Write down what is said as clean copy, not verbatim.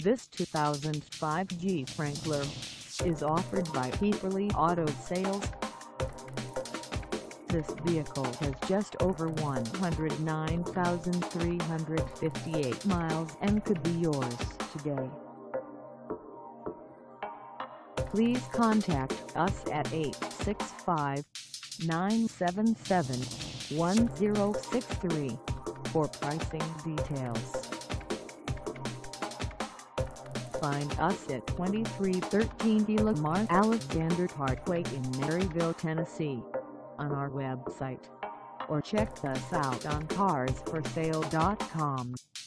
This 2005 Jeep Wrangler is offered by Hepperly Auto Sales. This vehicle has just over 109,358 miles and could be yours today. Please contact us at 865-977-1063 for pricing details. Find us at 2313 Lamar Alexander Parkway in Maryville, Tennessee, on our website, or check us out on carsforsale.com.